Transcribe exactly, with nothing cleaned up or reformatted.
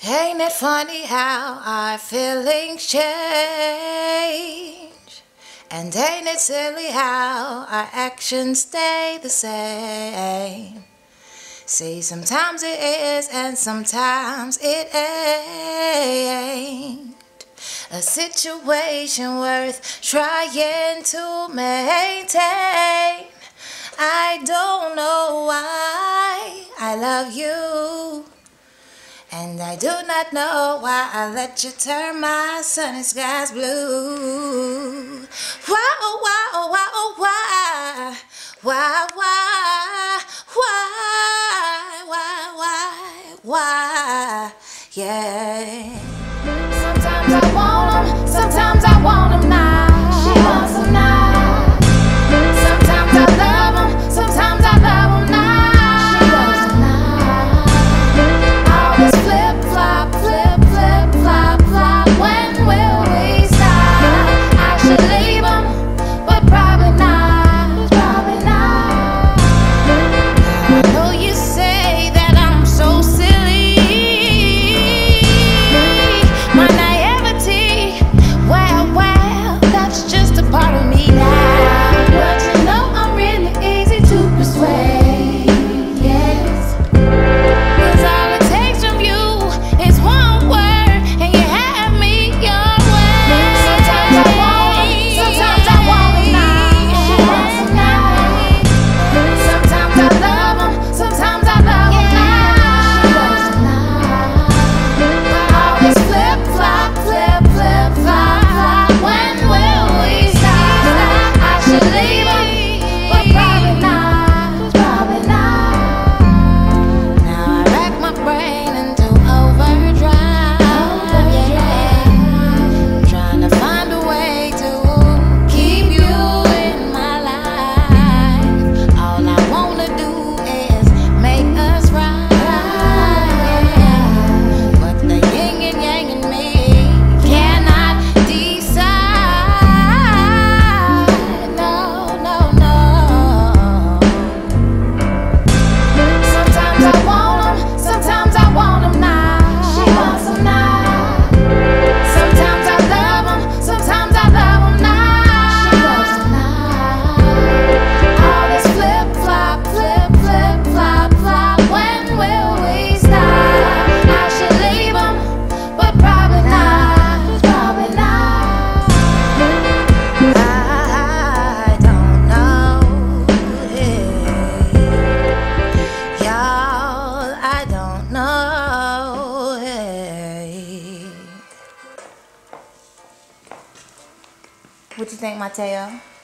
Ain't it funny how our feelings change? And ain't it silly how our actions stay the same? See, sometimes it is and sometimes it ain't. A situation worth trying to maintain. I don't know why I love you, and I do not know why I let you turn my sunny skies blue. Why, oh, why, oh, why, oh, why? Why, why, why, why, why, why, yeah. Sometimes I want 'em, sometimes I want 'em now. She wants 'em now. Sometimes I love 'em, sometimes I love 'em now. She loves 'em now. All this flip flop, flip flip flop flop. When will we stop? I should leave 'em, but probably not, probably not. I know you say that I'm so silly. My naivety, well, well, that's just a part of me now. But you know I'm really easy to persuade, yes. 'Cause all it takes from you is one word, and you have me your way. Sometimes I want 'em, sometimes I want 'em now. She wants 'em now. Sometimes I love 'em, sometimes I love 'em now. She loves 'em now. But all this flip flop, flip flip flop flop. When will we stop? I should leave 'em, but probably not, probably not. Now I rack my brain into overdrive, yeah. Trying to find a way to keep you in my life. All I wanna do is make us right, but the yin and yang in me cannot decide. No, no, no. Sometimes I want 'em, sometimes I want 'em now. She wants 'em now. Sometimes I love 'em, sometimes I love 'em now. She loves 'em now. All this flip flop, flip flip flop flop. When will we stop? I should leave 'em, but probably not, probably not. I don't know, hey. Y'all, I don't know, hey. What you think, Mateo?